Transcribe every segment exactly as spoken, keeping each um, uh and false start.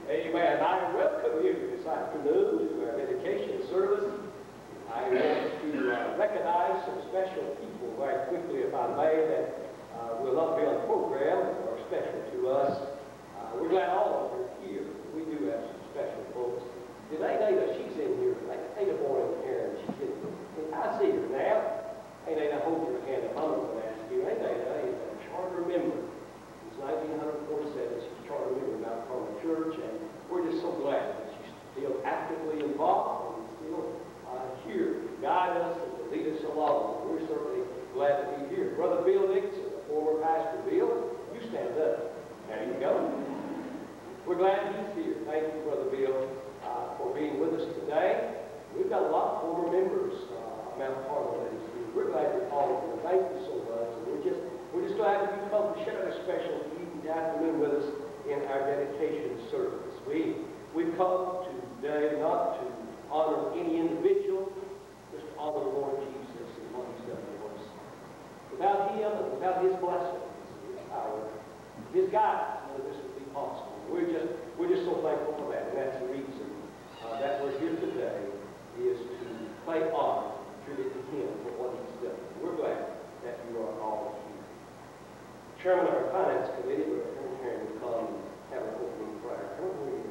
Amen. I welcome you this afternoon to our dedication service. I want to uh, recognize some special people very quickly, if I may, that uh, will not be on the program or special to us. Uh, we're glad all of you are here. We do have some special folks. Today, Ada, she's in here. Ada born in Karen. She's in here. I see her now. Hey, Ada, hold your hand up. I'm going to ask you. Hey, Ada is a charter member. Since nineteen forty-seven, she's a charter member of Mount Carmel Church, and we're just so glad that she's still actively involved and still uh, here to guide us and to lead us along. We're certainly glad to be here. Brother Bill Dixon, the former Pastor Bill, you stand up. There you go. We're glad he's here. Thank you, Brother Bill, uh, for being with us today. We've got a lot of former members uh, of Mount Carmel that is here. We're glad you're all here. Thank you so much. And we're just we're just glad that you come to share a special evening afternoon with us in our dedication service. We we've come today not to honor any individual, just to honor the Lord Jesus and what He's done for us. Without Him and without His blessings, His power, His guidance, none of this would be possible. We're just we're just so thankful for that, and that's the reason uh, that we're here today, is to pay honor truly to Him for what He's done. We're glad that you are all here. Chairman of our Finance Committee, Brother Karen, will come and have an opening prayer. Come over here.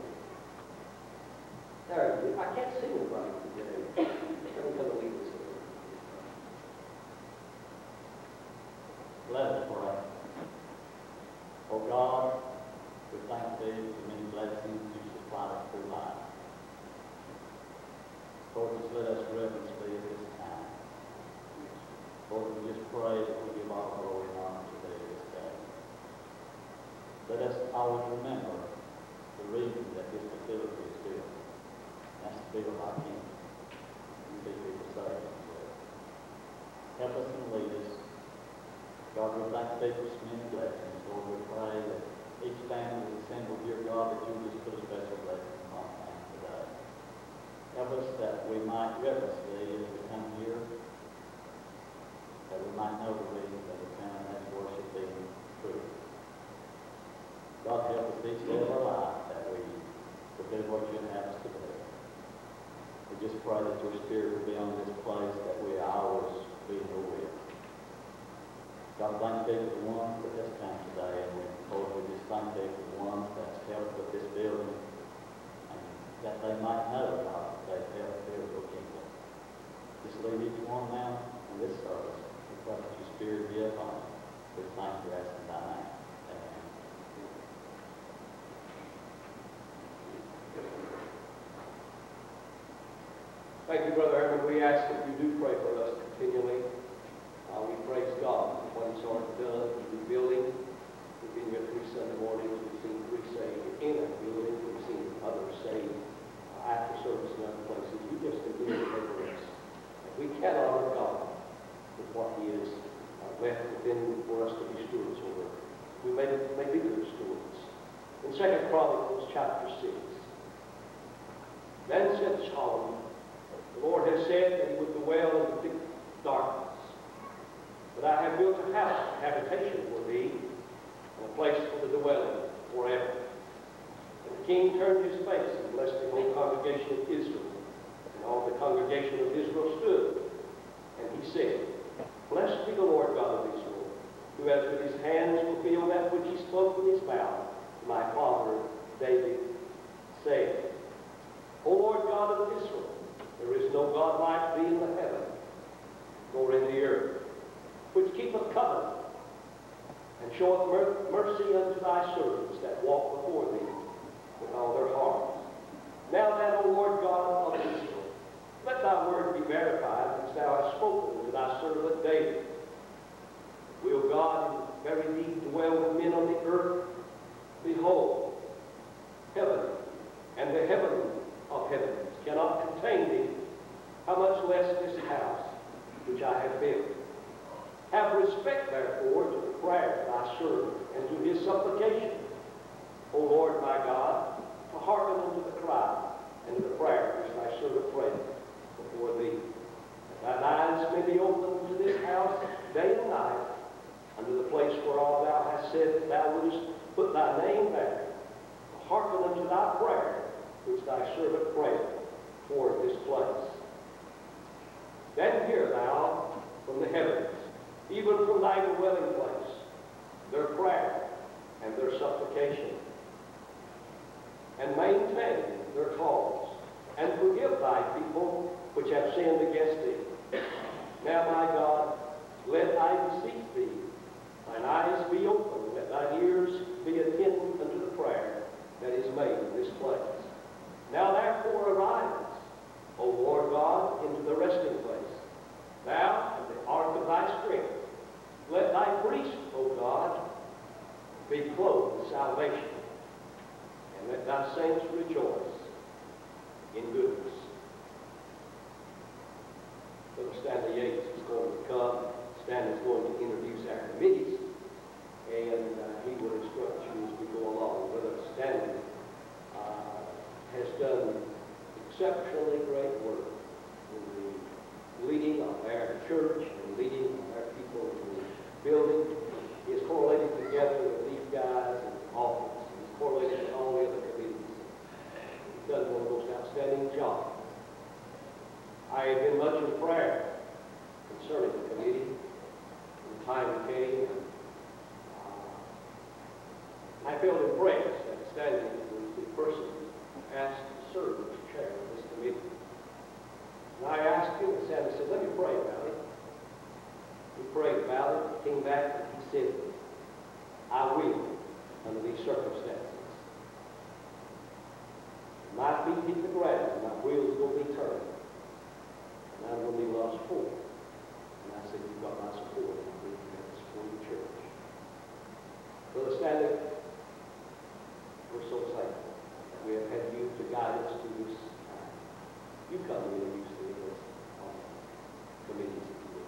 There you go. I can't see anybody today. Let me come and lead us. Let us pray. Oh God, we thank Thee for many blessings You supply us through life. Lord, just let us reverence Thee at this time. Lord, we just pray that we give all glory and honor to Thee this day. Let us always remember the reason that this facility is built. That's to build our kingdom and see people saved. Help us and lead us. God, we thank Thee for so many blessings. Lord, we pray that each family is assembled here, God, that You just put a special blessing upon them today. Help us that we might reverence Thee as we come here, that we might know the reason that we come, and that's worship Thee in truth. God, help us each day of our life that we will do what You have us to do. We just pray that Your Spirit will be on this place, that we always be in Your will. God, thank Thee for the ones that has come today, and we, Lord, we just thank Thee for the ones that's helped with this building, and that they might know, God, that they've helped build Your kingdom. Just lead each one now in this service. We pray that Your Spirit be upon us. We thank You as in Thy name. Amen. Thank you, Brother Herman. We ask that you do pray for us continually. Uh, we praise God for what He's already done in the building. We've been here three Sunday mornings. We've seen three saved in our building. We've seen others saved uh, after service in other places. You just continue to pray for us. And we can honor God with what He has uh, left within for us to be stewards over. We may, may be good stewards. In Second Chronicles chapter six, then said Solomon, the Lord has said that He would dwell in the thick darkness. But I have built a house, a habitation for Thee, and a place for the dwelling forever. And the king turned his face and blessed the whole congregation of Israel. And all the congregation of Israel stood. And he said, Blessed be the Lord God of Israel, who has with His hands fulfilled that which He spoke with His mouth to my father David, saying, O Lord God of Israel, there is no God like Thee in the heaven, nor in the earth, which keepeth covenant, and showeth mer mercy unto Thy servants that walk before Thee with all their hearts. Now then, O Lord God of Israel, let Thy word be verified, which Thou hast spoken to Thy servant David. Will God in very deed dwell with men on the earth? Behold, heaven and the heaven of heavens cannot contain Thee. How much less this house which I have built? Have respect, therefore, to the prayer of Thy servant and to his supplication, O Lord my God, to hearken unto the cry and to the prayer which Thy servant prayeth before Thee. That Thine eyes may be open to this house day and night, unto the place whereof Thou hast said that Thou wouldest put Thy name there, to hearken unto thy prayer, which thy servant prayed toward this place. Then hear thou from the heavens, even from thy dwelling place, their prayer and their supplication, and maintain their cause, and forgive thy people which have sinned against thee. Now, my God, let I beseech thee, thine eyes be open, let thine ears be attentive unto the prayer that is made in this place. Now therefore arise, O Lord God, into the resting place, thou and the ark of thy strength. Let thy priest, O God, be clothed with salvation, and let thy saints rejoice in goodness. Brother Stanley Yates is going to come. Stanley is going to introduce our committees, and uh, he will instruct you as we go along. Brother Stanley uh, has done exceptionally great work in the leading of our church and leading of our people in the building. He has correlated together with these guys in the office. He's correlated with all the other committees. He's done one of those outstanding jobs. I have been much in prayer concerning the committee. When the time came, and, uh, I felt impressed that Stanley was the person asked to serve as chair of this committee. And I asked him, and Stanley said, let me pray about it. He prayed about it, came back, and he said, I will, under these circumstances. My feet hit the ground, my wheels going to be turned. And I'm going to be lost for it. And I said, you've got my support. I believe you have the support of the church. Brother Stanley, we're so thankful that we have had you to guide us to this time. You come in and use the leaders on committees if you will.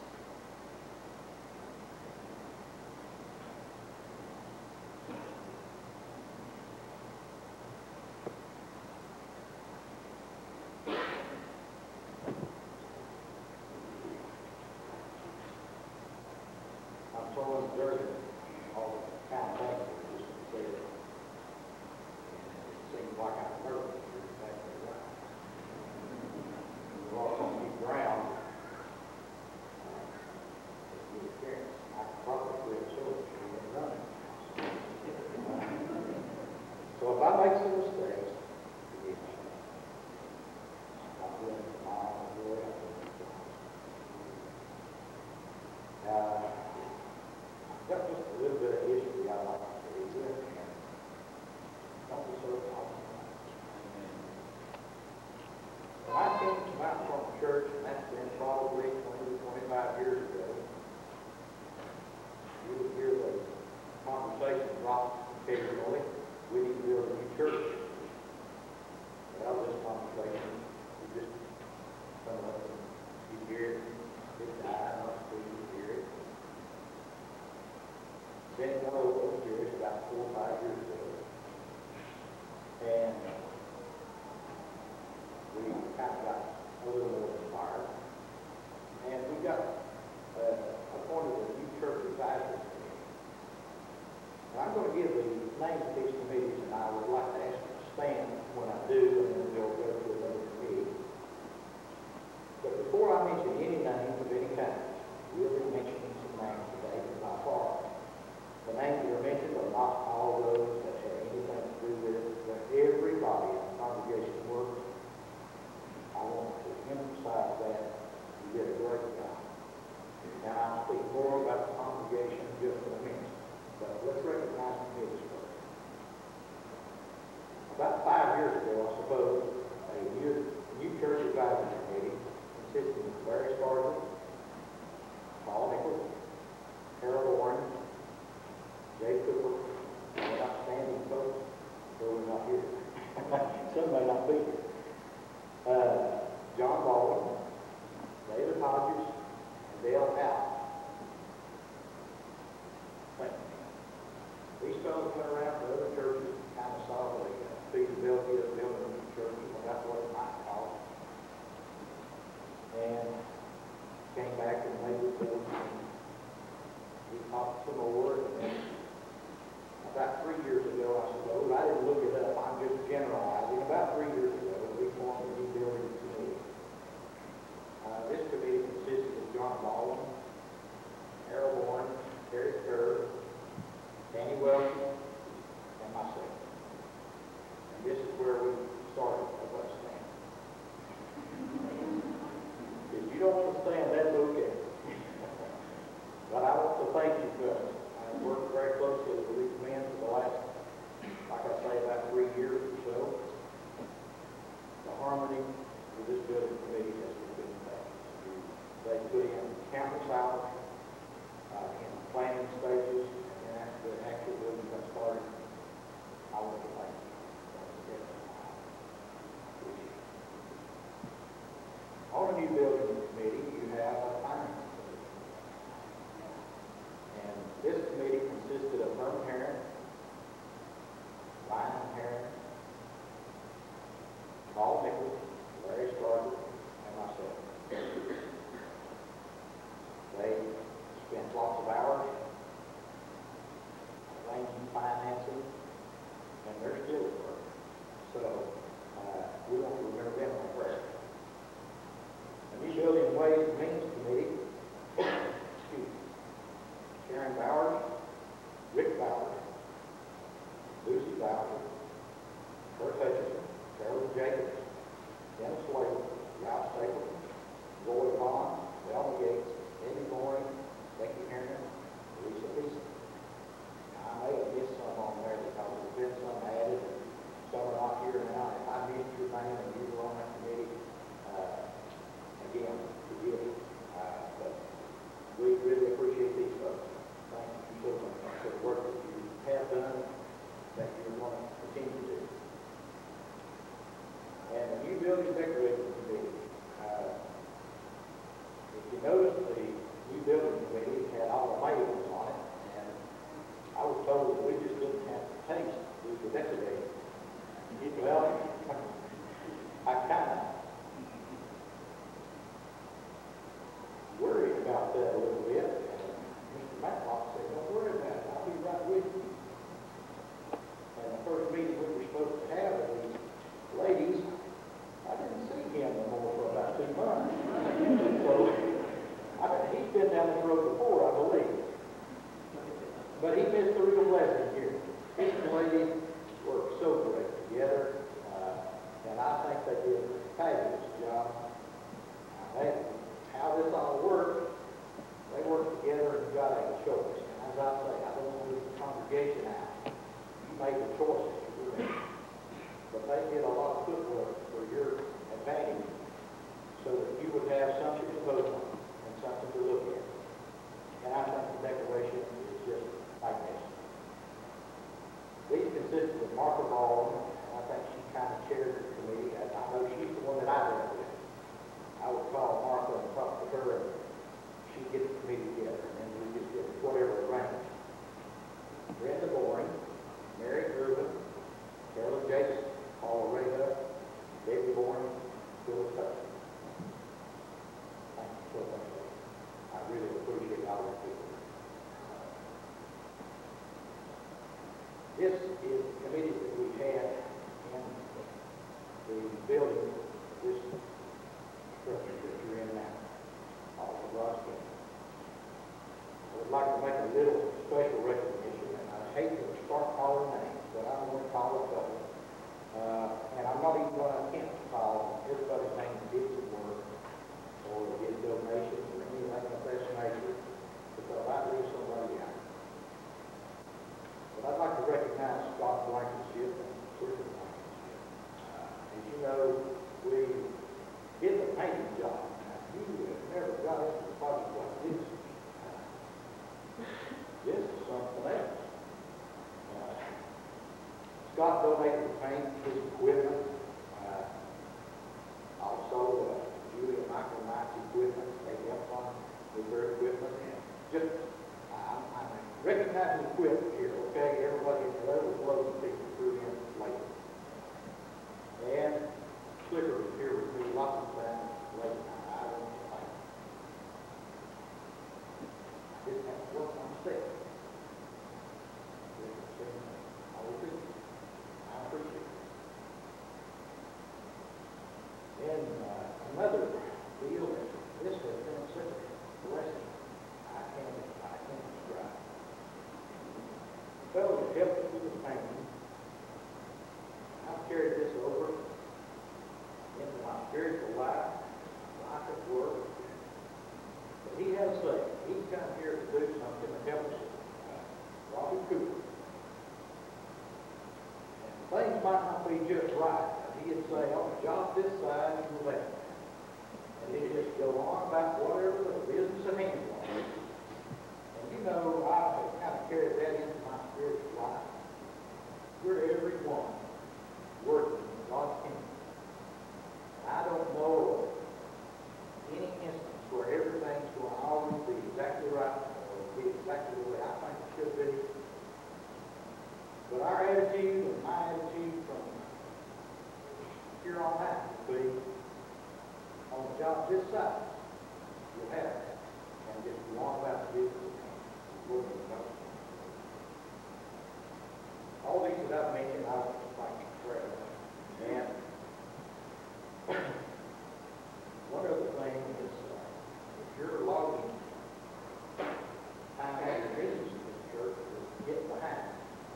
I'm so observant all the time back there, just to say it. And it seems like I'm nervous. You're exactly right. We're all on new ground. Uh, it's good experience. I could probably quit so if we were running. So if I make some mistakes, forgive me. I'm doing it for my own glory. I'm doing it for my own. Uh, I've got just a little bit of history I'd like to tell you, and don't be so confident. When I came to Mount Carmel Church, and that's been probably twenty, twenty-five years ago, you would hear the conversation drop occasionally. We need to build a new church. Well, this conversation, we just come up and you hear it, it died, not speak, you hear it. Then it went over here about four or five years ago. And we kind of got a little more inspired. And we got uh, appointed a new church advisory committee. And I'm going to give the names of these committees, and I would like to ask you to stand when I do, and then we'll go to another committee. But before I mention any names of any kind, we'll be mentioning some names today from my part. The names that are mentioned are not all those that have anything to do with it, but everybody in the congregation works. I want to emphasize that you did a great job. Now I'll speak more about the congregation just in a minute, but let's recognize the committees first. About five years ago, I suppose, a new, new church advisory committee consisting of Larry Spartan, Paul Nichols, Harold Warren, Jay Cooper, and outstanding folks, though we're not here. Some may not be here. Uh, John Baldwin, David Hodges, and Dale Howe. These fellows went around to other churches and kind of saw the feasibility of building a new church and about what it might cost. And came back and made reports, and we talked some more, and then about three years ago, I suppose, I didn't look it up, I'm just donated the paint, his equipment. Uh, also, uh, Julie and Michael Knight's equipment. They helped on with their equipment. And just, I, I recognize the equipment here, okay? Everybody in there was loading people through in later. And Slicker was here with me lots of times late night. I don't like it. I didn't have to work on set. I appreciate it. I appreciate it. And uh, another deal, this has been such a blessing. I can't, I can't describe. The fellow that helped us with the painting, I've carried this over into my spiritual life, life at work. But he has said, he's come here to do something to help us, uh, Robbie Cooper. And things might not be just right, but he'd say, on a job this size, you left. And he'd just go on about whatever the business at hand was. And you know, I have kind of carried that into my spiritual life. We're everyone working in God's kingdom. I don't know of any instance where everything's going to always be exactly right or be exactly the way I think it should be. But our attitude and my attitude from here on out will be, on a job this size, you'll have that. And just go on about the business and working with God. All these that I've mentioned, I want to thank you for. And one other thing is, uh, if you're logging time out of your business in this church, is get behind.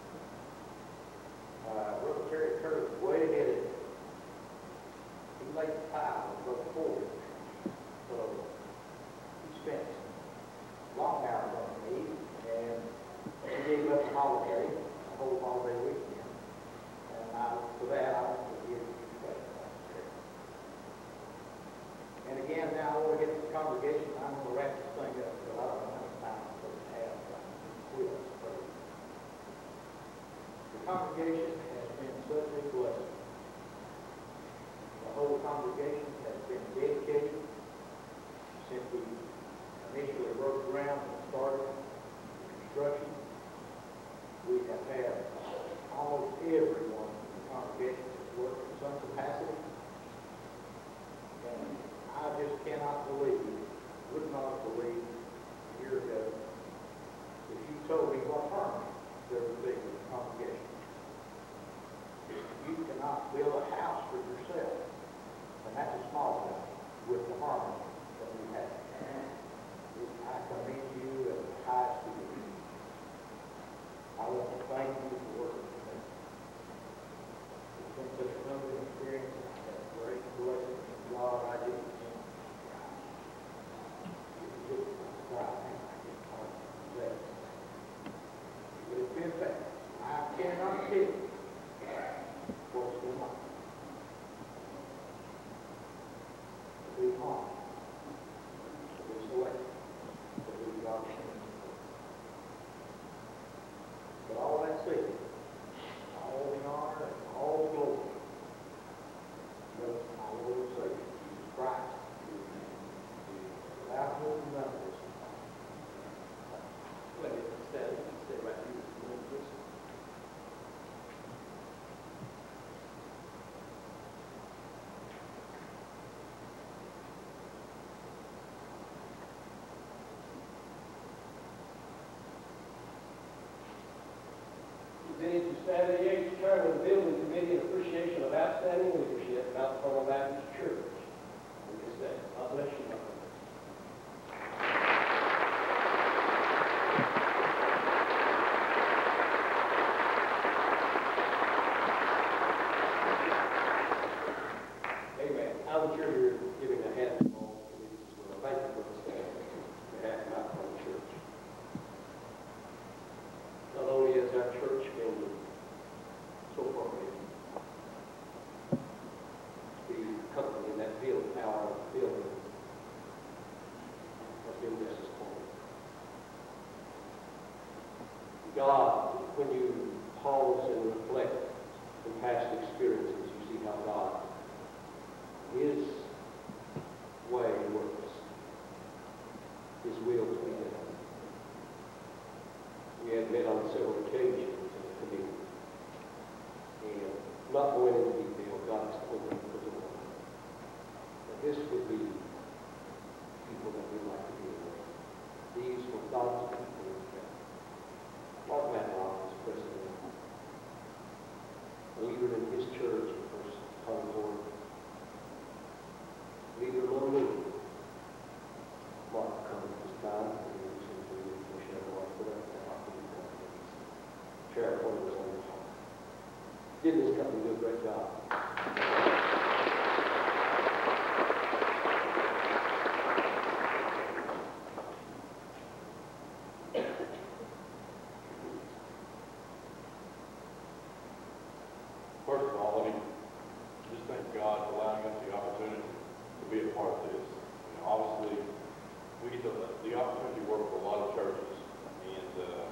Uh, Brother Terry Curtis is way ahead of you. He laid the tile with Brother Ford. So he spent long hours on the knee, and he gave up the holiday, the whole holiday weekend. And I, for that, I want to give you credit. And again, now I want to get to the congregation. I'm going to wrap this thing up because I don't know how much time I'm supposed to have. With us, the congregation has been such a blessing. The whole congregation has been dedicated since we initially broke ground and started construction. We have had almost everyone in the congregation has worked in some capacity. And I just cannot believe, would not believe a year ago, if you told me what harmony there would be with the congregation. You cannot build a house for yourself, and that's a small thing, with the harmony that we have. I commend you at the highest degree. I want to thank you for working with me. It's been such a humbling experience. I have great blessing from God. I just it's just God. I just can't say it. But it's been fast. I cannot tell you what's going on. To be harmed. To be selected. To be God's kingdom. But all that said, all the honor and all the glory goes to my Lord and Savior, Jesus Christ, without more than none of this. Wait a minute, stay, stay right here. Presented to seventy-eighth Chairman of the Building Committee in appreciation of outstanding leadership at Mount Carmel Baptist Church. On this day, God bless you, my friend. Amen. I was sure you're giving a hand to all committees as well. Thank you for this day on behalf of Mount Carmel Church. Not only has our church been so far the company in that field, our building has been just as important. God, when you pause and reflect past experiences, you see how God, His way works. His will to be done. We had met on several occasions as a committee. And not going into detail, God has told me the door. That this would be people that we'd like to deal with. These were God's people in fact. Mark Matlock was president. A leader in his church at First Concord. Leader among me. Mark come at this time. And he was in the leader for Cheryl. I put up that opportunity. Sheriff Porter was on his heart. Did this company do a great job? First of all, let me just thank God for allowing us the opportunity to be a part of this. You know, obviously, we get the, the opportunity to work with a lot of churches, and uh,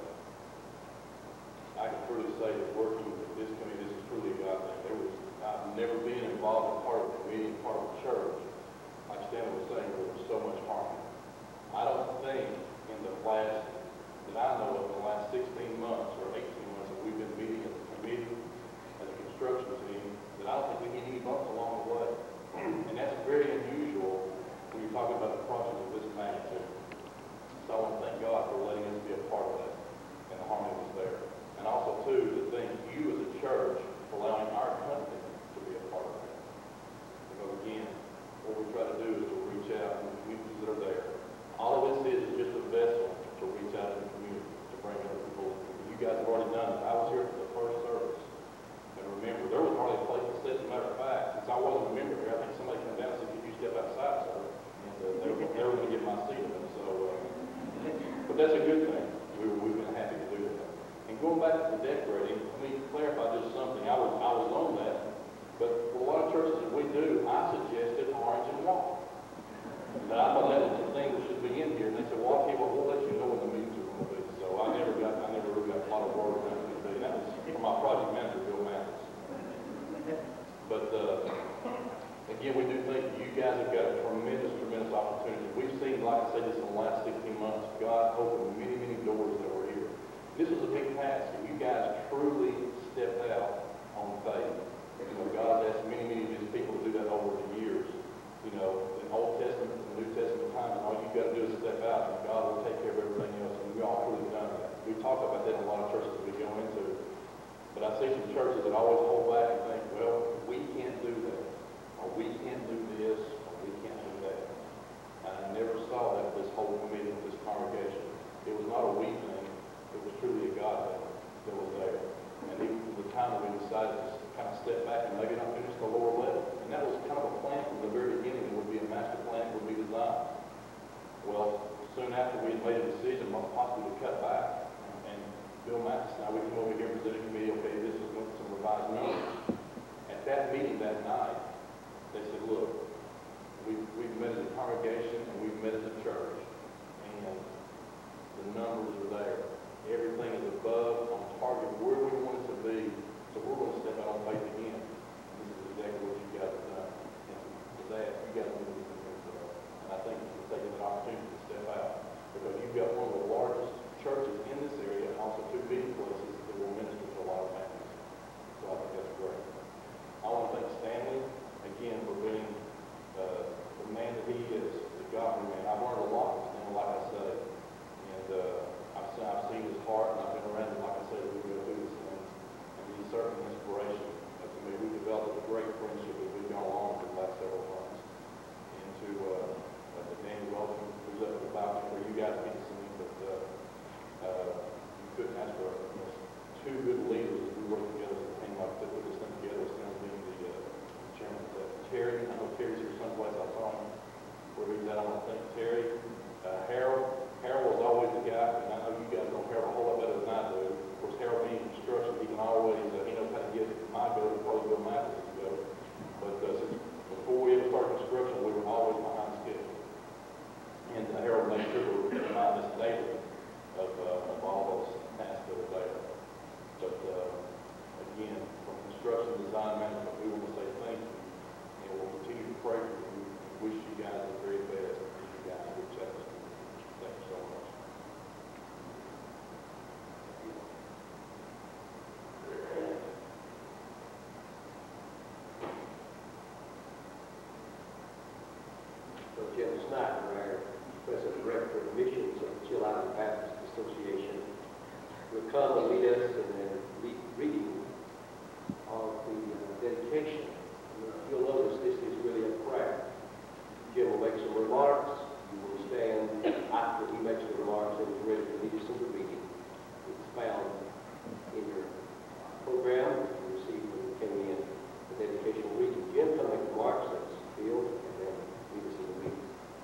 I can truly say that working with this committee, this is truly a God thing. There was, I've never been involved in part of the committee, part of the church. Like Stanley was saying, there was so much harmony. I don't think in the last, that I know of, the last sixteen months or eighteen months that we've been meeting as a committee, as a construction team, that I don't think we hit any bumps along the way. And that's very unusual when you're talking about a project of this magnitude. So I want to thank God for letting us be a part of that, and the harmony was there. And also, too, to thank you as a church for allowing our company to be a part of that. Because again, what we try to do is to reach out to the communities that are there. All of this is is just a vessel to reach out to the community, to bring other people. You guys have already done it. I was here for the first service. And remember, there was hardly a place to sit. As a matter of fact, since I wasn't a member here, I think somebody came down and said, could you step outside, sir? And uh, they were, they were going to get my seat. So, uh, but that's a good thing. We were, we've been happy to do that. And going back to the decorating, let me clarify just something. I was, I was on that, but for a lot of churches that we do, I suggested orange and white. And I thought that was the thing that should be in here. And they said, well, okay, well, we'll let you know when the meetings are going to be. So I never got, I never really got a lot of word on that. And that was from my project manager, Bill Mathis. But uh, again, we do think you guys have got a tremendous, tremendous opportunity. We've seen, like I said, this in the last sixteen months, God opened many, many doors that were here. This was a big task, and you guys truly stepped out on faith. You know, God has asked many, many of His people to do that over the years. You know, in Old Testament and New Testament times, and all you've got to do is step out, and God will take care of everything else. And we all truly done that. We talk about that in a lot of churches that we go into. But I see some churches that always hold back and think, well, we can't do that, or we can't do this, or we can't do that. And I never saw that with this whole committee, with this congregation. It was not a we thing. It was truly a God thing that was there. And even from the time that we decided to kind of step back and maybe not finish the lower level. And that was kind of a plan from the very beginning. It would be a master plan, it would be designed. Well, soon after we had made a decision possibly to cut back, and Bill Mathis and I, we came over here and presented to me, okay, this is some revised numbers. At that meeting that night, they said, look, we've, we've met as a congregation and we've met as a church, and the numbers are there. Everything is above, on target, where we want it to be, so we're going to step out on faith again. This is exactly what you guys have done. And for that, you guys need to be convinced of that. And I think you're taking that opportunity to step out, because you've got one of the largest churches in this area, and also two meeting places that will minister to a lot of families. So I think that's great. I want to thank Stanley, again, for being uh, the man that he is, the godly man. I've learned a lot from Stanley, like I say. And uh, I've, seen, I've seen his heart, and I've been around him, like I said, we go through this thing. And he's certainly an inspiration uh, to me. We developed a great friendship as we've gone along for the last several months. And to, uh, uh, to Danny Welton, who's up at the balcony where you guys get to see him, but uh, uh, you couldn't ask for you know, two good leaders as we work together as a team like that, put this thing together. It's going to be the uh, chairman, uh, Terry. I know Terry's here someplace. I saw him where he's at. I want to thank Terry. Uh, Harold. Harold was always the guy, and I know you guys know Harold a whole lot better than I do. Of course, Harold being in construction, he can always, uh, he knows how to get my go to probably Bill Mathis' go. But uh, since before we ever started construction, we were always behind schedule. And uh, Harold made sure we were reminding us daily of, uh, of all those tasks that were there. But uh, again, from construction design time management, we want to say thank you, and we'll continue to pray for you. Wish you guys the very best, and you guys reach out to us. Thank you so much. So Jim Snyder, our President Director of Missions of the Chill Island Baptist Association, will come and lead us in the re- reading of the uh, dedication. You'll notice this is really a prayer. Jim will make some remarks. You will stand after he makes the remarks and is ready to lead us in the reading. It's found in your program you received when you came in, the dedication reading. Jim, come make remarks, let's feel, and then lead us in the reading.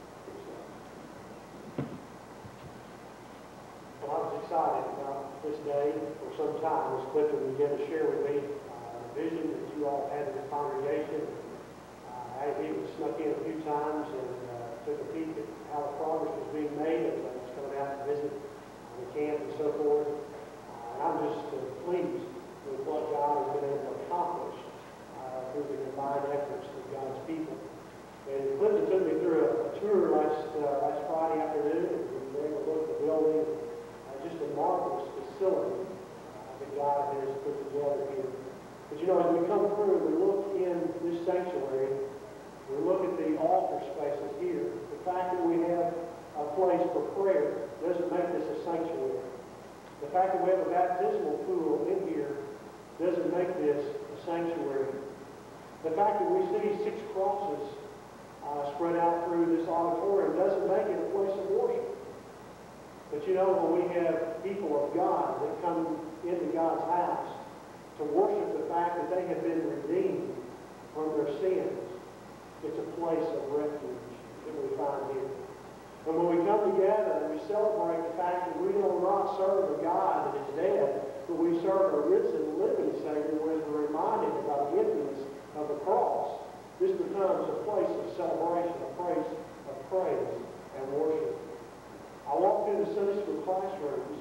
Well, I was excited about this day for some time. As Clifton began to share with me uh, the vision that you all had in the congregation. Uh, I even snuck in a few times and uh, took a peek at how the progress was being made as I was coming out to visit uh, the camp and so forth. Uh, and I'm just uh, pleased with what God has been able to accomplish uh, through the combined efforts of God's people. And Clifton took me through a, a tour last uh, last Friday afternoon, and we were able to look at the building. Just a marvelous facility uh, that God has put together here. But you know, as we come through, we look in this sanctuary, we look at the altar spaces here. The fact that we have a place for prayer doesn't make this a sanctuary. The fact that we have a baptismal pool in here doesn't make this a sanctuary. The fact that we see six crosses uh, spread out through this auditorium doesn't make it a place of worship. But you know, when we have people of God that come into God's house to worship the fact that they have been redeemed from their sins, it's a place of refuge that we find here. And when we come together and we celebrate the fact that we do not serve a God that is dead, but we serve a risen, living Savior who is reminded about the emptiness of the cross, this becomes a place of celebration, a place of praise and worship. I walked through the Sunday school classrooms,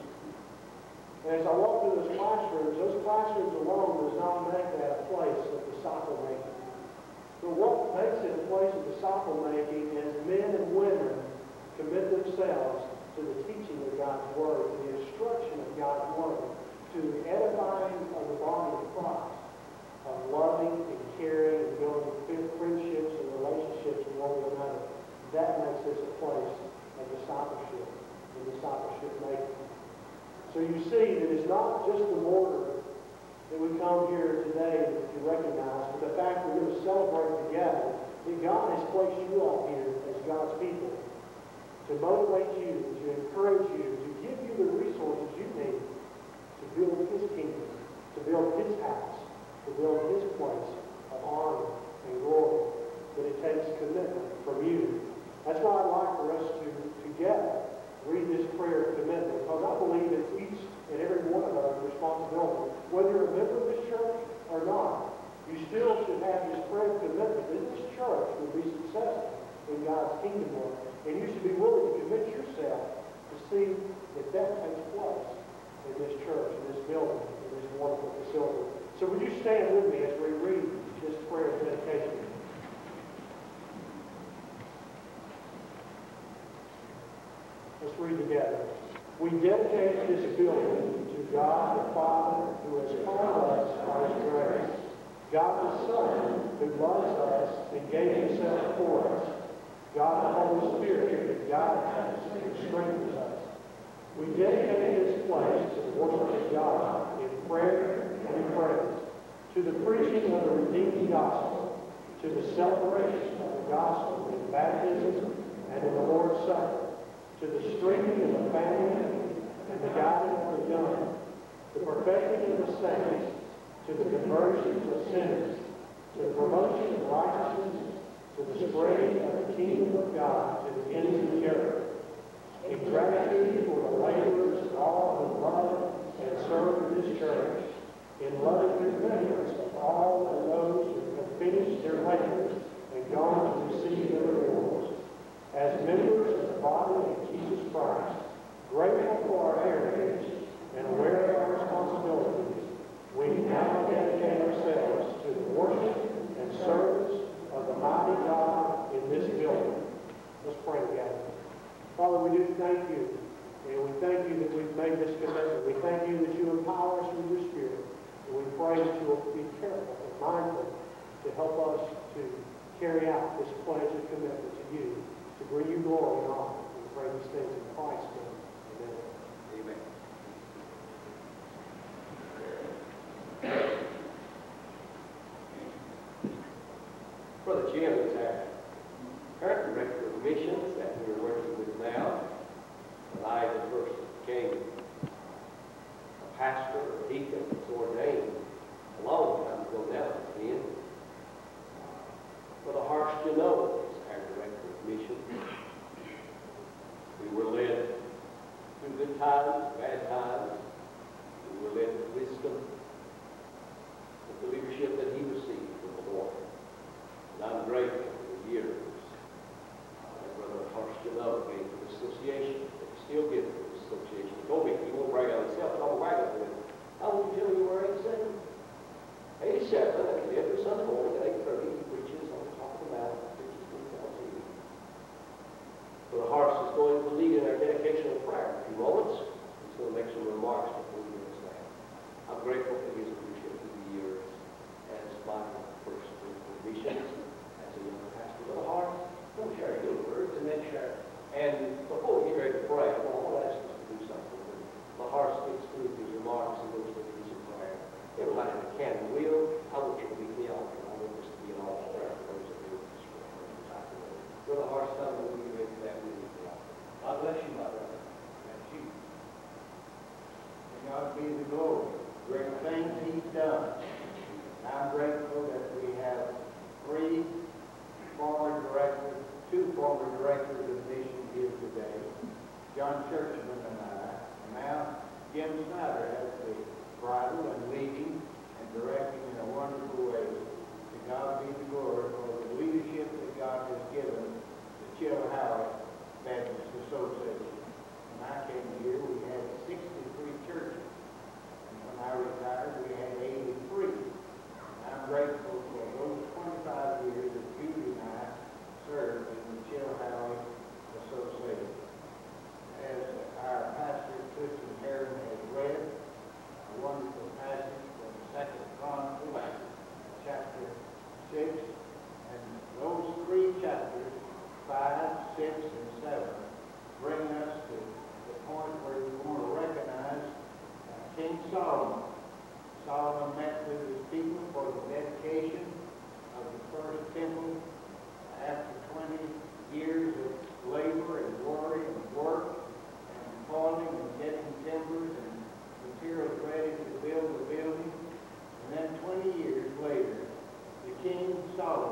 and as I walked through those classrooms, those classrooms alone does not make that a place of disciple making. But what makes it a place of disciple making is men and women commit themselves to the teaching of God's Word, to the instruction of God's Word, to the edifying of the body of Christ, of loving and caring and building friendships and relationships with one another. That makes this a place of discipleship and discipleship making. So you see that it's not just the mortar that we come here today to recognize, but the fact that we're going to celebrate together that God has placed you all here as God's people to motivate you, to encourage you, to give you the resources you need to build His kingdom, to build His house, to build His place of honor and glory. But it takes commitment from you. That's why I'd like for us to together read this prayer of commitment, because I believe it's each and every one of us responsibility. Whether you're a member of this church or not, you still should have this prayer of commitment that this church will be successful in God's kingdom work. And you should be willing to commit yourself to see that that takes place in this church, in this building, in this wonderful facility. So would you stand with me as we read this prayer of dedication? Let's read together. We dedicate this building to God the Father, who has called us by His grace, God the Son, who loves us and gave Himself for us, God the Holy Spirit, who guides us and strengthens us. We dedicate this place to the worship of God in prayer and in praise, to the preaching of the redeeming gospel, to the celebration of the gospel in baptism and in the Lord's Supper, to the strengthening of the family and the guiding of the young, the perfecting of the saints, to the conversion of sinners, to the promotion of righteousness, to the spreading of the kingdom of God to the ends of the earth. In gratitude for the laborers and all who love and serve this church, in loving remembrance of all of those who have finished their labors and gone to receive their rewards. As members of the body of Jesus Christ, grateful for our heritage and aware of our responsibilities, we now dedicate ourselves to the help us to carry out this pledge of commitment to you, to bring you glory and honor. We pray these things in Christ's name. Amen. Amen. Brother Jim is our current director of missions that we're working with now. When I first became a pastor or deacon, was ordained a long time ago now, it's been. Brother Harsh Janot is our director of missions. We were led through good times, bad times. We were led with wisdom, with the leadership that he received from the Lord. And I'm grateful for the years uh, that Brother Harsh Janot gave to the association, that he still gives to the association. He told me he won't brag on himself, but I'll brag on him. How old did you tell me you were? eighty-seven? eighty-seven, and every Sunday morning at eight thirty, he preaches on the top of the mountain, preaches to the T V. Brother Harsh is going to lead in our dedicational prayer in a few moments. He's going to make some remarks before we get us there. I'm grateful for his leadership through the years as my first missions as a young pastor. Brother Harsh, let me share a few words and then share. And before we get ready to pray, I want to ask us to do something. When the Harsh gets through his remarks and goes to his prayer, everybody that can and will, I want you to meet the altar. I want this to be an altar prayer for those of you in this room. Brother Harsh, come and we ready for that meeting. God bless you, my brother. Thank you. To God be the glory. Great things He's done. I'm grateful that we have three former directors, two former directors of mission here today, John Churchman and I, and now Jim Snyder has the bridle and leading and directing in a wonderful way. To God be the glory for the leadership that God has given the Chilhowie Baptist Association. When I came here, we had sixty-three churches. And when I retired, we had eighty-three. And I'm grateful for those twenty-five years that Judy and I served in the Chilhowie Association. As our pastor, Tristan Herron, has read a wonderful passage from Second Chronicles, chapter six, and those three chapters, five, six, and seven, bring us to the point where we want to recognize uh, King Solomon. Solomon met with his people for the dedication of the first temple after twenty years of labor and worry and work and toiling and getting timbers and materials ready to build the building. And then twenty years later, the King Solomon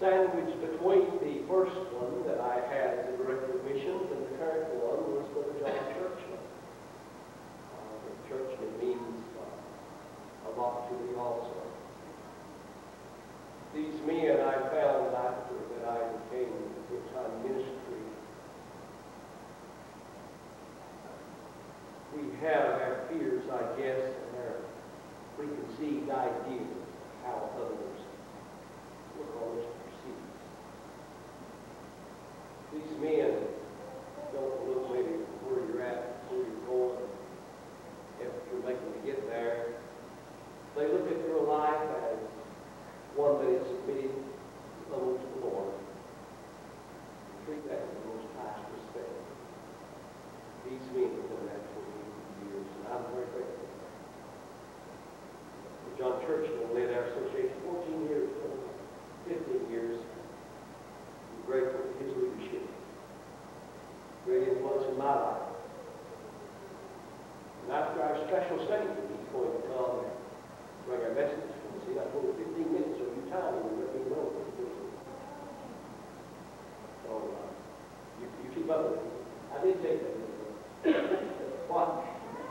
sandwiched between the first one that I had as the director of missions and the current one was Brother John Churchman. Uh, the Churchman means uh, a lot to me also. These men I found after that I became a full-time ministry. We have our fears, I guess, and our preconceived ideas of how others look on us perceive. These men don't look maybe where you're at, where you're going, if you're making to get there. They look at your life as one that is submitted alone to the Lord. Treat that with the most highest respect. These men have done that for me for years, and I'm very grateful. John Churchman led our association fourteen years, fifteen years. I'm grateful for his leadership. Great influence in my life. And after our special statement, he's going to come and bring our message. See, I told you fifteen minutes of your time, and you let me know. So, uh, you, you keep up with me. I did take that. What?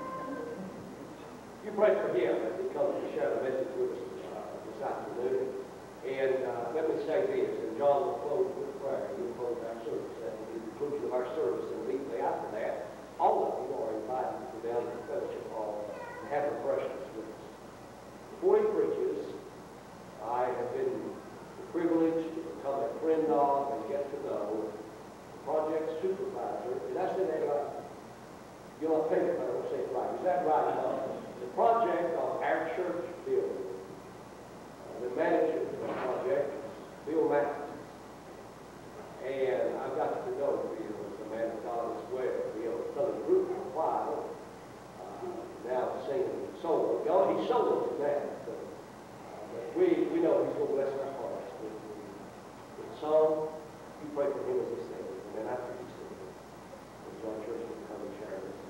You pray for him as he comes to share the message with us uh, this afternoon. And uh, let me say this, and John will close with prayer. He'll close our service at the conclusion of our service. And immediately after that, all of you are invited to go down to the fellowship hall and have refreshments with us. Before he preaches, I have been privileged to become a friend of and get to know the project supervisor. Did I say that right? You'll not think if I don't say it right. Is that right? No. The project of our church building. Uh, the manager of the project is Bill Matthews. And I've got to know Bill as a man of God as well. Bill has done a group for a while. Uh, now singing solo. Oh, he's solo now. So, uh, we, we know he's going to bless our hearts with, with the song. You pray for him as he sings. And then after he sings, John Church will come and share this.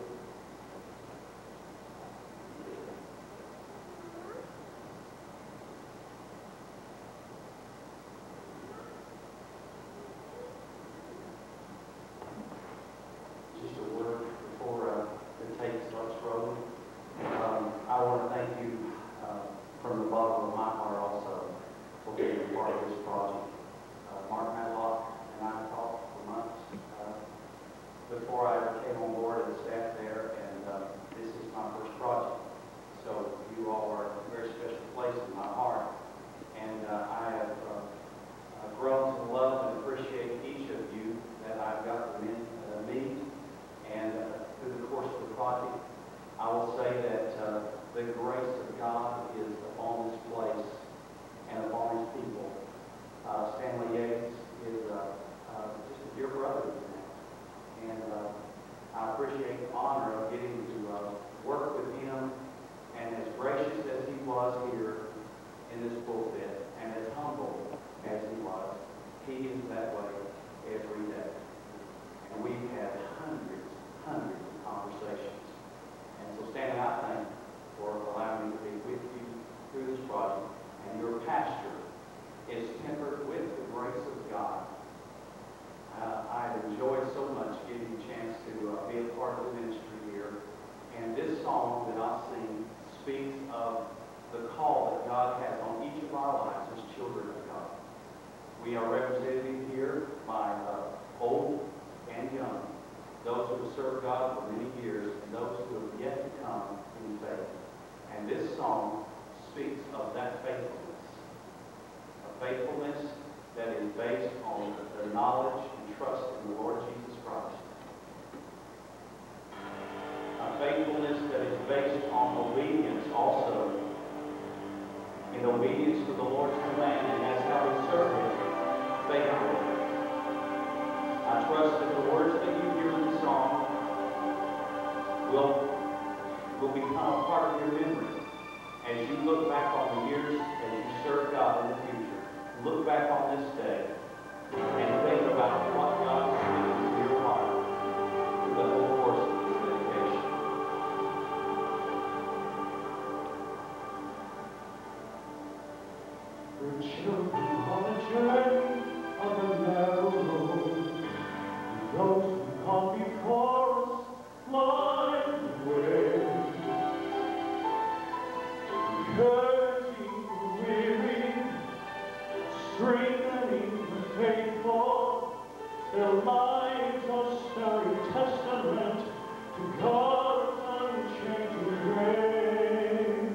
Just a word before uh, the tape starts rolling. Um, I want to thank you uh, from the bottom of my heart also for being a part of this project. Uh, Mark Matlock and I talked for months uh, before I came on board as staff there, and uh, this is my first project. So you all are a very special place in my heart, and uh, I have uh, uh, grown to love and appreciate each of you that I've got to meet. Uh, meet. And uh, through the course of the project, I will say that uh, the grace of God is upon this place and upon his people. Uh, Stanley Yates is uh, uh, just a dear brother of mine. And uh, I appreciate the honor of getting to uh, work with him. And as gracious as he was here in this pulpit, and as humble as he was, he is that way every day. And we've had hundreds, hundreds of conversations. And so, Stanley, I thank you for allowing me to be with you through this project. And your pastor is tempered with the grace of God. Uh, I've enjoyed so much getting a chance to uh, be a part of the ministry here. And this song that I sing speaks of the call that God has on each of our lives as children of God. We are represented here by uh, old and young, those who have served God for many years and those who have yet to come in faith. And this song speaks of that faithfulness, a faithfulness that is based on the knowledge and trust in the Lord Jesus Christ, a faithfulness that is based on obedience also, in obedience to the Lord's command, and that's how we serve Him faithfully. I trust that the words that you hear in the song will, will become a part of your memory as you look back on the years as you serve God in the future. Look back on this day and think about what God has given to your heart through the whole course of this dedication. We're children on a journey of the narrow road. Those who come before us blind the way. Hurting, weary, strengthening the faithful, their lives are stirring testament to God's unchanging grace.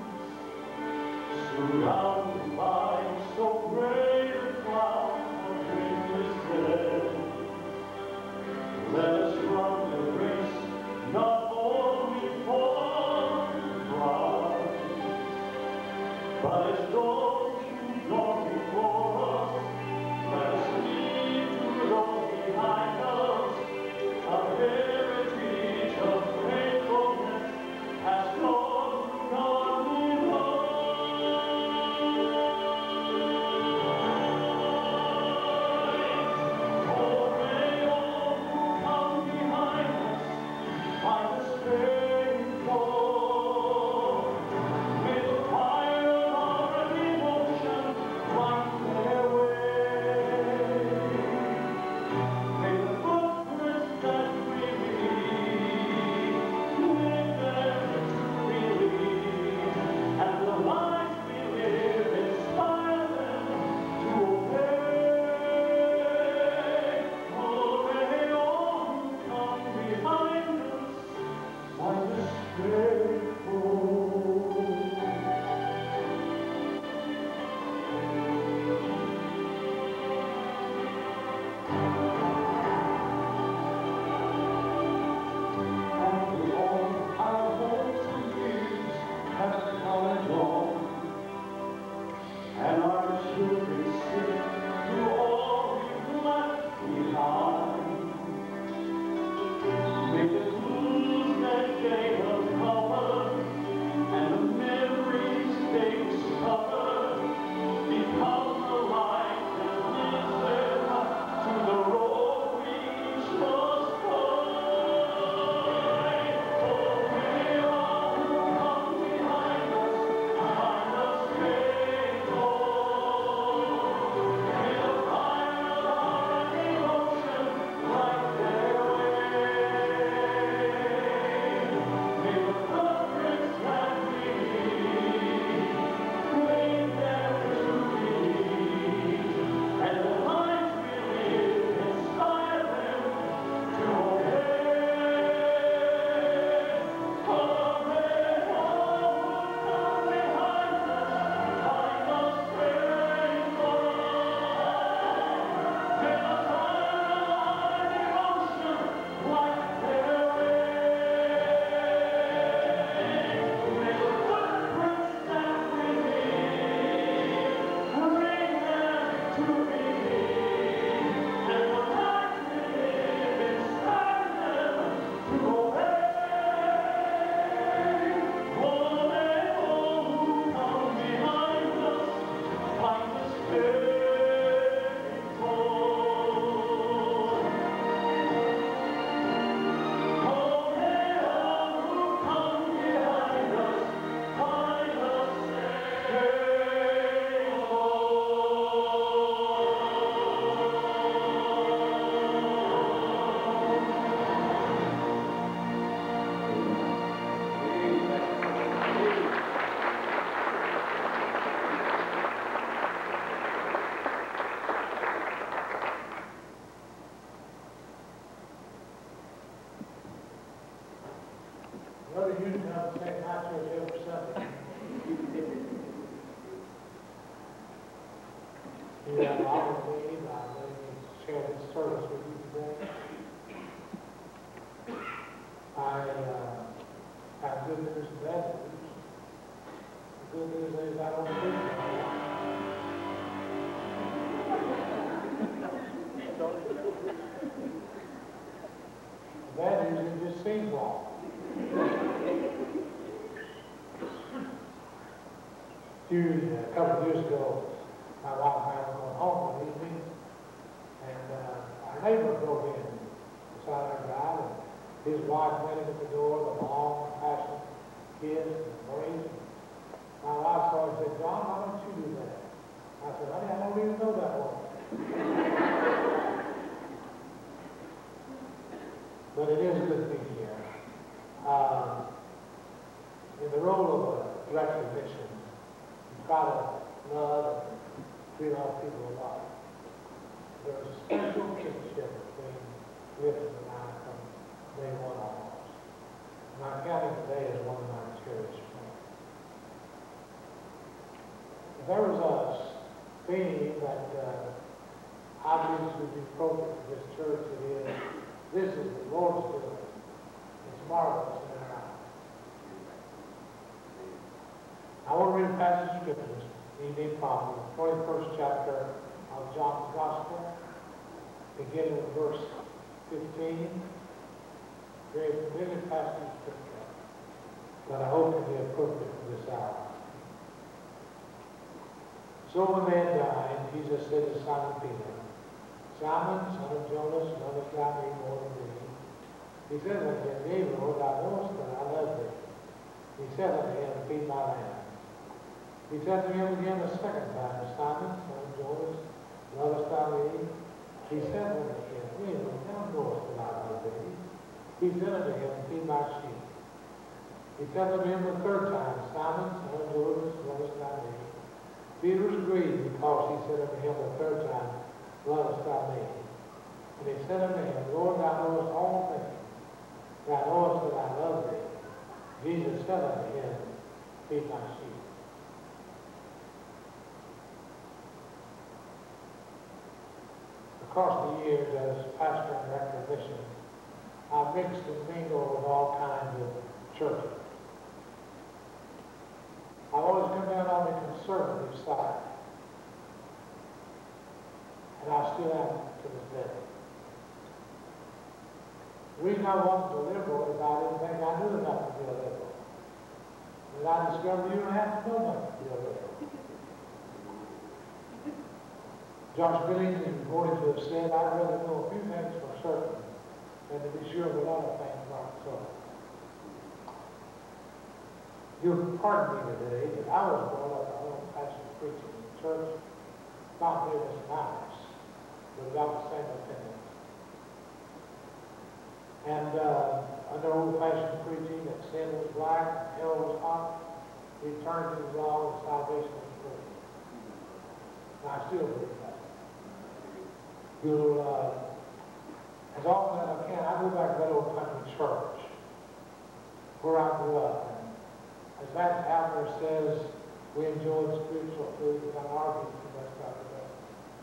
Surrounded by so great a cloud of dreamless dead, let us run the race not only for the prize, but as those who gone before us, let us leave to those behind us a heritage of faithfulness has gone through godly love. Oh, may all who come behind us find us faithful. May the fire of our devotion light their way. May the footprints that we leave lead them to believe, and the lives we live inspire them to obey. Oh, may all who come behind us find us faithful. And all our hopes and fears have come and gone, and our children sit through all we've left behind. May the clues that they uncover and the memories they discover become the light that leads them to the road we each must find. Oh, may all who come behind us find us faithful. May the fire of our devotion light their way. May the footprints that we leave lead them to believe, and the lives we live inspire them to obey. Oh, may all who come behind us find us faithful. May the fire of our devotion light their way. May the footprints that we leave bring them to believe, and the lives we live inspire them to obey. Oh, may all who come behind us find us faithful. Oh, may all who come behind us find us Brother, you come and say hi to us every Sunday. You have honored me by letting me share this service with you today. I uh, have good news and bad news. The good news is I don't think the bad news is it just seems wrong. Few, a couple of years ago, my wife and I were going home one evening, and uh, our neighbor drove in beside our drive, and his wife met him at the door, the long, passionate kiss and embrace. My wife saw him and said, "John, why don't you do that?" I said, honey, I don't even know that one. But it is good to be here. Uh, in the role of a director of mission, you try to love and treat all people alike. There's a special kinship between Clifton and I from day one almost. My county today is one of my cherished friends. If there was a theme that uh, I believe would be appropriate for this church, it is, this is the Lord's doing. It's marvelous in our eyes. I want to read a passage of scriptures, evening prophet, the twenty-first chapter of John's Gospel, beginning with verse fifteen. Very familiar passage of scripture, but I hope it will be appropriate for this hour. So when they had died, Jesus said to Simon Peter, Simon, son of Jonas, lovest thou me more than thee? He said unto him, Yea, Lord, thou knowest that I love thee. He said unto him, Feed my lambs. He said to him again the second time, Simon, son of Jonas, lovest thou me? He said unto him, Yea, Lord, thou knowest that I love thee. He said unto him, Feed my sheep. He said unto him the third time, Simon, son of Jonas, lovest thou me? Peter was grieved because he said unto him the third time, Lovest thou me? And he said unto him, Lord, thou knowest all things. Thou knowest that I love thee. Jesus said unto him, Feed my sheep. Across the years as pastor and director of mission, I've mixed and mingled with all kinds of churches. I've always come down on the conservative side. And I still am to this day. The reason I wasn't a liberal is I didn't think I knew enough to be a liberal. And I discovered you don't have to know enough to be a liberal. Josh Billings is reported to have said, I'd rather know a few things for certain than to be sure that other things aren't so. You'll pardon me today, but I was brought up a little pastor preaching in the church, not near as nice, but about the same opinion. And uh, under old-fashioned preaching that sin was black, hell was hot, eternity was law, and salvation was free. And I still believe that. You'll, uh, as often as I can, I go back to that old country church where I grew up. As Matt Halper says, we enjoyed spiritual food without arguing too much about the rest.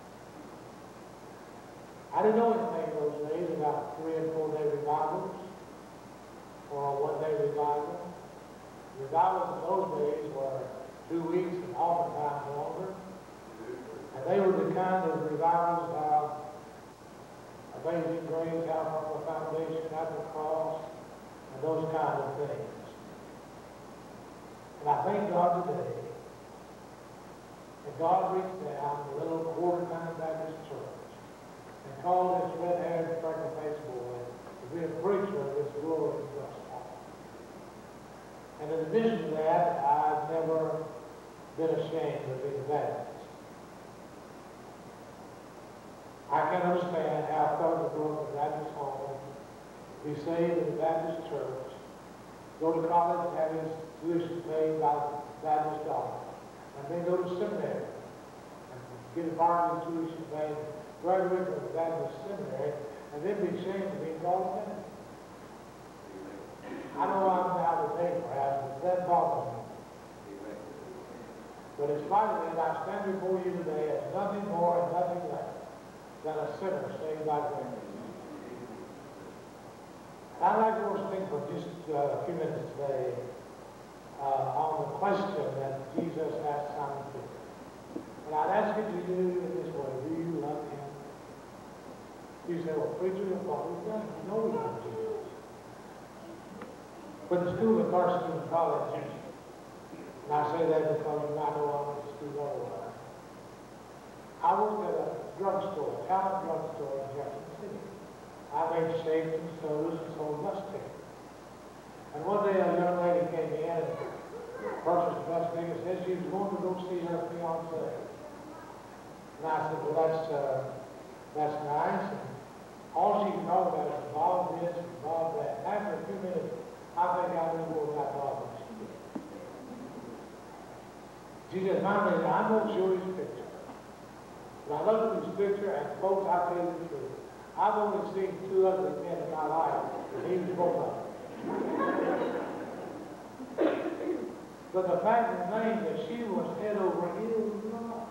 I didn't know anything in those days about three and four day revivals or a one day revival. Revivals in those days were two weeks and oftentimes longer. And they were the kind of revivals how Amazing Grace, out from the foundation, at the cross, and those kind of things. And I thank God today that God reached down the little quarter-time Baptist church and called this red-haired, freckle-faced boy to be a preacher of this glorious gospel. And in addition to that, I've never been ashamed of being a Baptist. I can understand how a fellow grew up in a Baptist home, be saved in the Baptist church, go to college and have his tuition paid by the Baptist dollar, and then go to seminary and get a part of his tuition paid, graduate from the Baptist seminary, and then be ashamed to be called a minister. I know I'm out of date perhaps, but that bothers me. But in spite of that, I stand before you today as nothing more and nothing less than a sinner saved by grace. I'd like to speak for just uh, a few minutes today uh, on the question that Jesus asked Simon Peter. And I'd ask you to do it this way. Do you love him? You say, well, preacher, what we've done, you know we love Jesus. But the school of Carson and college, and I say that because you might know I went to school otherwise. I worked at a drugstore, a talent drugstore in Jefferson City. I made shakes and sodas and sold bus tickets. And one day a young lady came in and purchased a bus ticket and said she was going to go see her fiancé. And I said, well, that's, uh, that's nice. And all she could talk about is Bob this and Bob that. And after a few minutes, I think I knew more about Bob than she did. She said, finally, I'm going to show you this picture. And I looked at this picture, and folks, I tell you the truth, I've only seen two ugly men in my life, and he was both of them. But the fact remains that she was head over heels in love.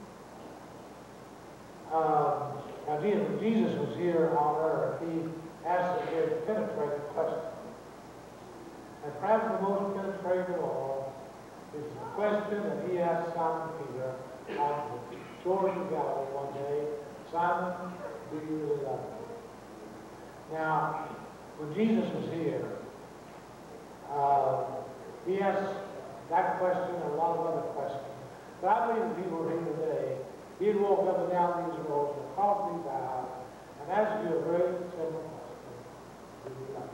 Um, now, when Jesus was here on earth, he asked a very penetrating question. And perhaps the most penetrating of all is the question that he asked Simon Peter on the shores of Galilee one day, Simon, do you really love me? Now, when Jesus was here, uh, he asked that question and a lot of other questions. But I believe if he were here today, he'd walk up and down these roads and across these aisles and ask you a very simple question. Do you love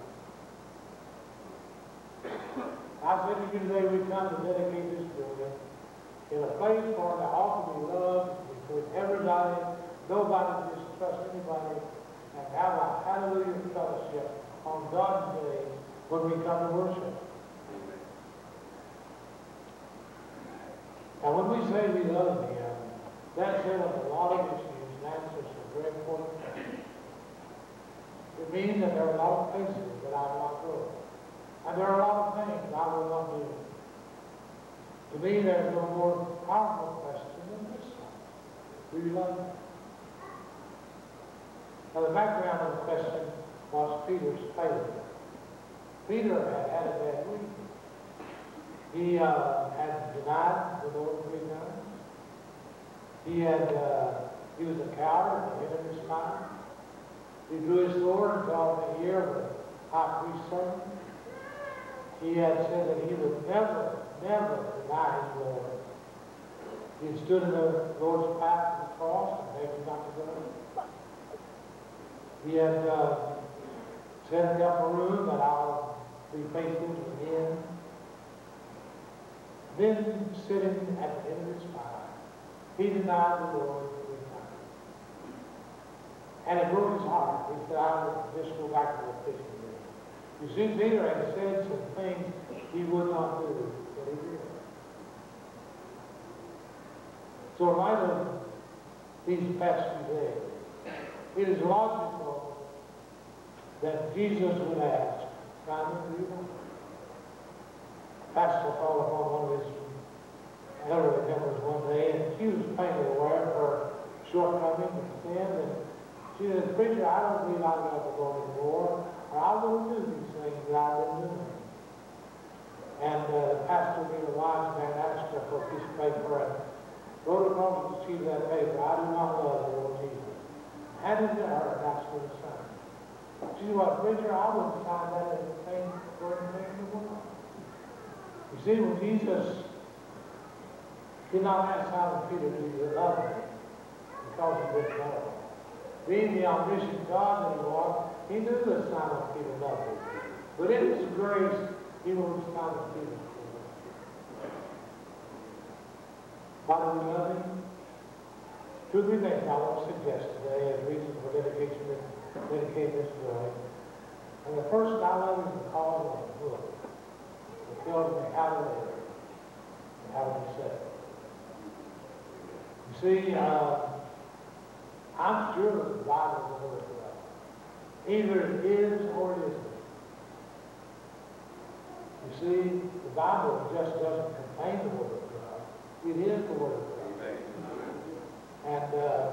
me? I said to you today, we come to dedicate this building in a place for the offer to be loved between everybody, nobody distrust anybody, and have a hallelujah fellowship on God's day when we come to worship. Now, when we say we love Him, that's in a lot of issues and answers some very important questions. It means that there are a lot of places that I will not go. And there are a lot of things I will not do. To me, there's no more powerful question than this one. Do you love Him? Now, the background of the question was Peter's failure. Peter had had a bad week. He uh, had denied the Lord three times. He had, uh, he was a coward and hid in his mind. He drew his sword and called the ear of the high priest's servant. He had said that he would never, never deny his Lord. He had stood in the Lord's path of the cross and begged not to go. He had uh, said in the upper room that I'll be faithful to the end. Then, sitting at the end of his fire, he denied the Lord three times. And it broke his heart. He said, I will just go back to the fishing business. You see, Peter had said some things he would not do, but he did. So in light of these past few days, it is logical that Jesus would ask, Simon, do you know? Pastor called upon one of his elderly members one day, and she was painfully aware of her shortcomings and sins, and she said, Preacher, I don't believe I love the Lord anymore, or I won't do these things that I've been doing. And uh, the pastor, being a wise man, asked her for a piece of paper and wrote across the sheet of that paper, I do not love the Lord Jesus. Handed it to her, and asked her to sign. She said, well, Preacher, I wouldn't sign that as a thing for anything in the world. You see, when Jesus did not ask Simon Peter to do love him because he didn't know him. Being the omniscient God that he was, he knew that Simon Peter loved him. But in his grace, he wants Simon Peter to love him. Why do we love him? Two or three things I want to suggest today as reasons for dedication and dedicating this building. And the first, I love him because of the book. It tells me how to live and how to be saved. You see, uh, I'm sure that the Bible is the Word of God. Either it is or it isn't. You see, the Bible just doesn't contain the Word of God. It is the Word of God. And, uh,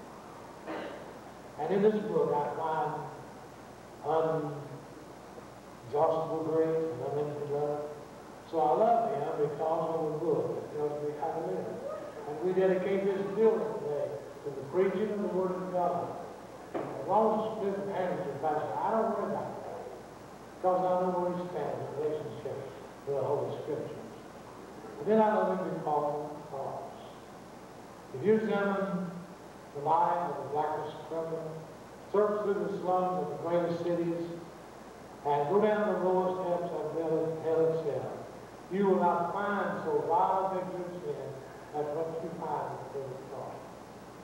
and in this book I find inexhaustible grace and unlimited love. So I love him because of the book that tells me how to live. And we dedicate this building today to the preaching of the Word of God. As long as it's split hands with Pastor, I don't worry about that. Because I know where he stands in relationship to the Holy Scriptures. And then I love him because of the cross. If you examine the life of the blackest criminal, search through the slums of the greatest cities, and go down the lowest steps of hell itself, you will not find so vile a picture of sin as what you find at the cross.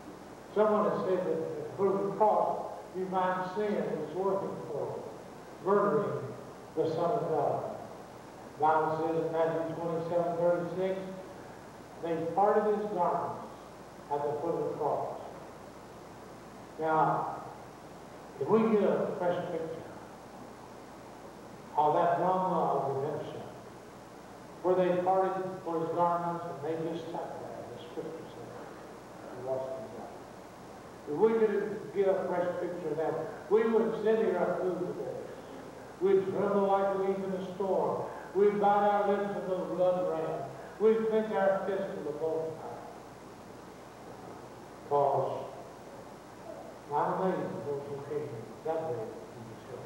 Someone has said that at the foot of the cross, you find sin that is working for you, murdering the Son of God. The Bible says in Matthew twenty-seven, thirty-six, they parted his garments at the foot of the cross. Now, if we get a fresh picture of that drama of redemption, where they parted for his garments and they just sat there, the scripture says, and watched him die. If we could get a fresh picture of that, we wouldn't sit here at food today. We'd tremble like a leaf in a storm. We'd bite our lips and the blood ran. We'd clench our fists to the bone. Because not amazing those who came that day to the show.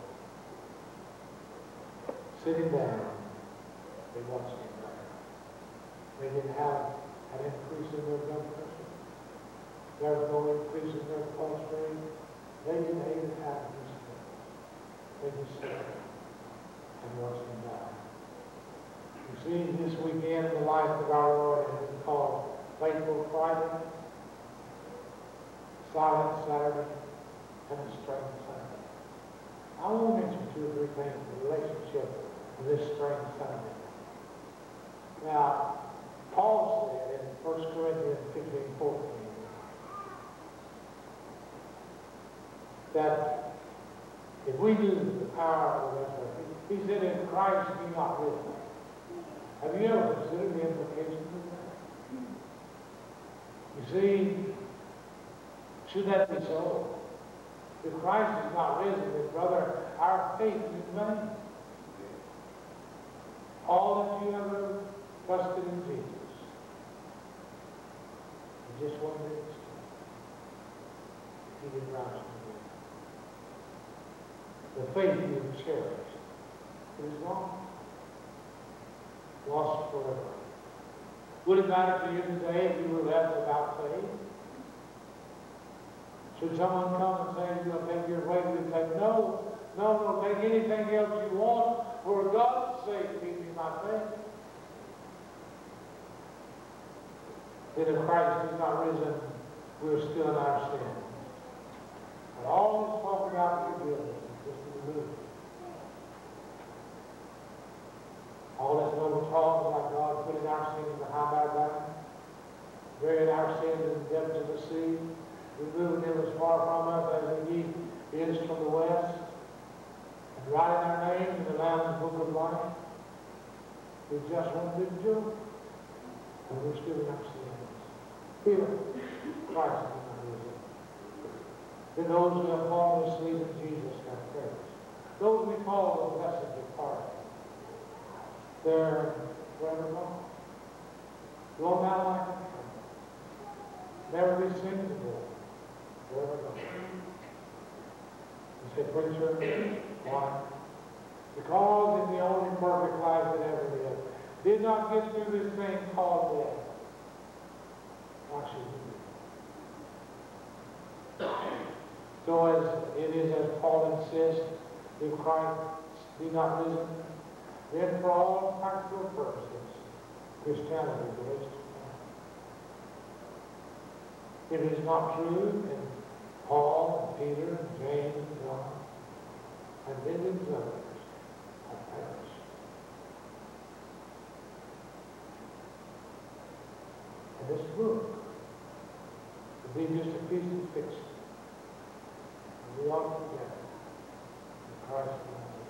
Sitting down, they watched him die. They didn't have an increase in their blood pressure. There was no increase in their pulse rate. They didn't even have this thing. They just sat and watched him die. You see, this weekend, the life of our Lord has been called Faithful Friday, Silent Saturday, and a Strange Sunday. I want to mention two or three things in relationship to this Strange Sunday. Now, Paul said in First Corinthians fifteen, fourteen, that if we lose the power of the resurrection, he said, in Christ be not risen. Have you ever considered the implications of that? You see, should that be so? If Christ is not risen, then brother, our faith is in vain. All that you ever trusted in Jesus is just one minute. He didn't rise from the dead. The faith you have cherished is gone. Lost forever. Would it matter to you today if you were left without faith? Should someone come and say, you're going to take your way, we'd say, no, no, no, take anything else you want. For God's sake, keep me my faith. Then if Christ is not risen, we're still in our sin. And all this talk about forgiveness is just an illusion. All this noble talk about God putting our sins behind our back, burying our sins in the depths of the sea, removing them as far from us as the east is from the west, and writing our names in the Lamb's Book of Life, is just one big joke. And we're still in our sins. Here, Christ is not risen. Then those who have fallen asleep in Jesus have perished. Those we call the blessed departed, they're forever gone. Go down like a tree. Never be seen again. Forever gone. You say, preacher, why? Because in the only perfect life that ever lived, did not get through this thing called death. Why should you? So as it is as Paul insists, if Christ be not risen, then for all practical purposes, Christianity goes to pass. If it is not true, then Paul, and Peter, and James, and John, and millions of others have perished. And this book would be just a piece of fiction. And we ought to forget that Christ is not risen.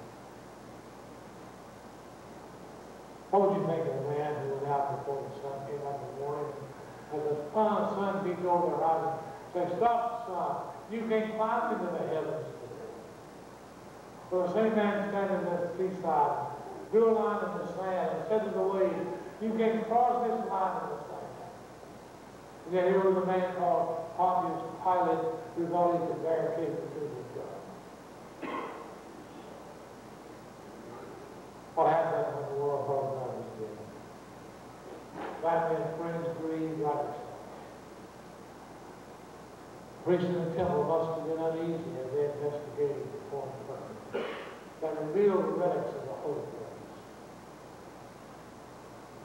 What would you think of a man who went out before the sun came up in the morning, and as the sun, sun beat over the horizon, say, stop, sun, you can't climb into the heavens today. So the same man standing at the seaside drew a line in the sand and said to the waves, you can't cross this line in the sand. And yet here was a man called Pontius Pilate who thought he could barricade the truth of God. What happened when the world thought God was dead? Family and friends grieved like a storm. Priests in the temple must have been uneasy as they investigated the form of purpose that revealed the relics of the holy place.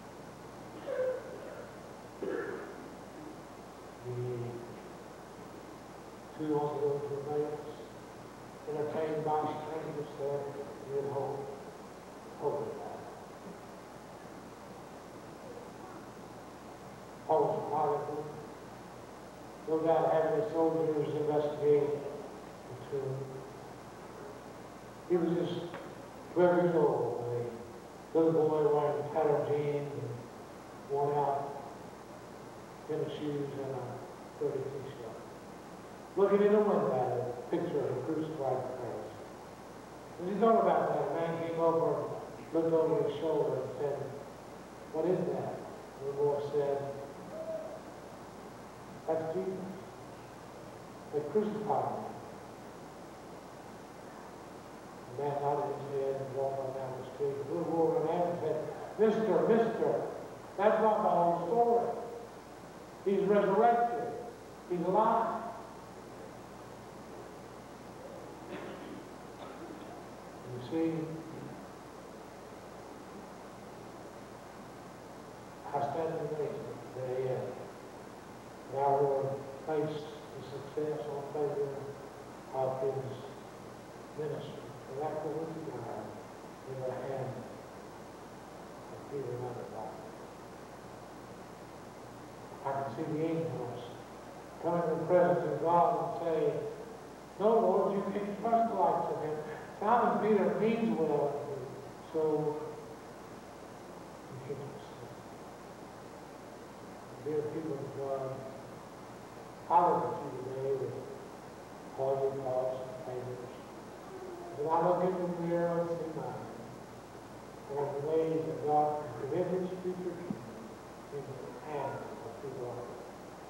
The you want to go to Emmaus, entertained by strangers there, you hope, hope in that. Paul's Pilate, no doubt having the soldiers investigate the tomb. He was just twelve years old when a little boy wearing tattered jeans and worn out tennis shoes and a dirty t-shirt. Looking in the window at a picture of a crucified Christ. As he thought about that, a man came over, looked over his shoulder and said, "What is that?" The boy said, "That's Jesus. They crucified him." The man nodded his head and walked on down the street. The little boy ran out and said, "Mister, mister, that's not the whole story. He's resurrected. He's alive." You see, I stand in amazement today, and our Lord placed the success on favor of his ministry. For that was God in the hand of Peter and other. I can see the angels coming to the presence of God and say, "No, Lord, you can trust like to him. Simon Peter means well, so you can trust him." Dear people of God, I look at you today with all your thoughts and favors. When I look in the mirror and see mine, and the ways that God can commit his future into the hands of people like that.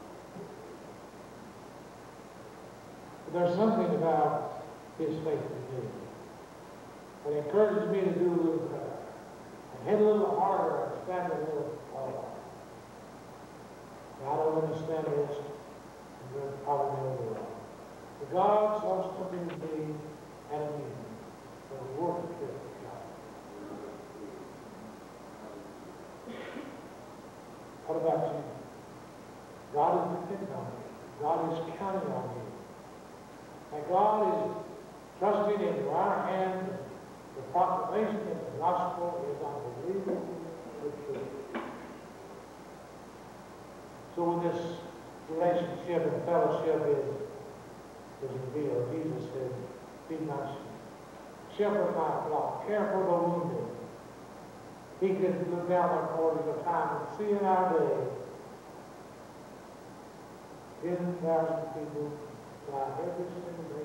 But there's something about his faith in me that encourages me to do a little better, and hit a little harder, and stand a little taller. I don't understand this, and you're probably know the wrong. But God saw something in me and in you that was worth the trip with God. What about you? God is depending on you. God is counting on you. And God is trusting into our hands the proclamation of the gospel is unbelievable the truth. So when this relationship and fellowship is, is revealed, Jesus said, "Be my sheep, shepherd my flock, care for the wounded." He could look down on quarters of time and see in our day ten thousand people die every single day.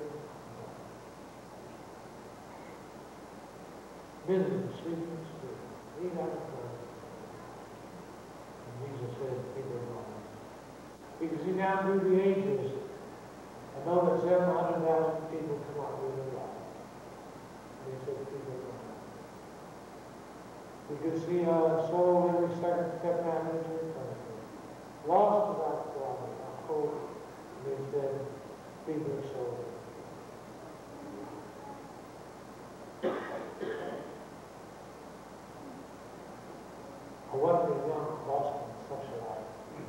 Millions sleeping in the street, eat out of prayer. And Jesus said, "People are gone." Because he down through the ages, I know that seven hundred thousand people come out with their life. And he said, "People are gone." We could see a soul every second step down into eternity. Lost without God, without hope. And he said, "People are sold." A wealthy young Boston socialite,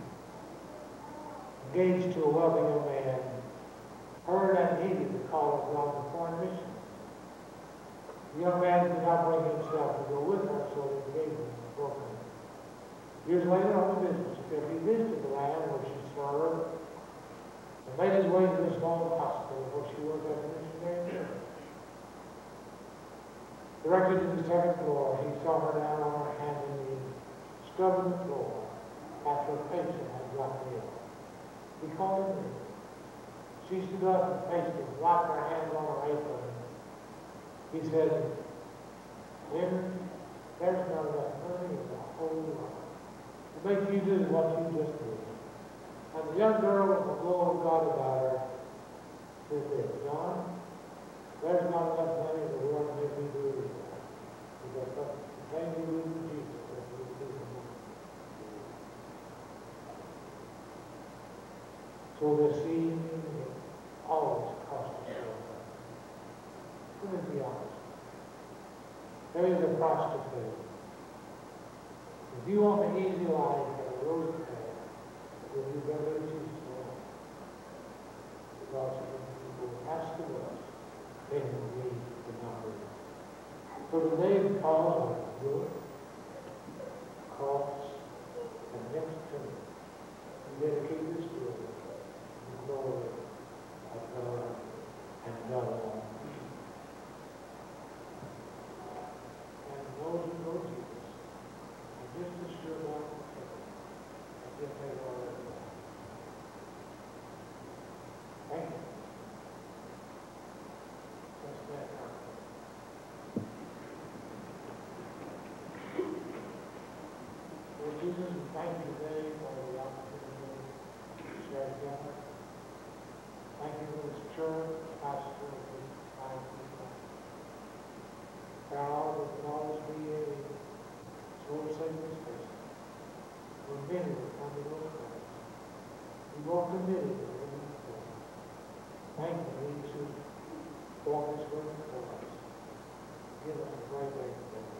engaged to a wealthy young man, heard and heeded the call of God to foreign mission. The young man could not bring himself to go with her, so the engagement was broken. Years later, on a business trip, he visited the land where she served and made his way to this small hospital where she worked as a missionary nurse. Directed to the second floor, he saw her down on her hands and knees, scrubbing the floor after a patient had gotten ill. He called her in. She stood up and faced him, wiped her hands on her apron. He said, "Henry, there's not enough money in the whole world to make you do what you just did." And the young girl with the glow of God about her said this, "John, there's not enough money in the world to make me do it. Because the thing you do with Jesus is you do for me." So this evening, it always costs us something. Let me be honest. There is a price to pay. If you want an easy life and a rosy path, then you better choose the Lord. Because call of good, cross, and next to it. We dedicate this to the glory of God and God alone. And those who know Jesus are just as sure about heaven as if they were already there. Thank you. Let's stand up. Lord Jesus, we thank you today for the opportunity to share together. Thank you for this church, pastor, and five people. God, that can always be a sort of sacred space where many will come to those Christ. Be more committed to living before. Thank you for these who walk this room before us. Give us a great day today.